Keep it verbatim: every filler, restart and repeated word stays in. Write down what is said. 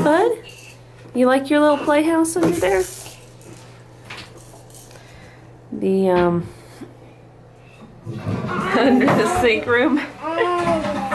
bud? You like your little playhouse under there? The, um, under the sink room.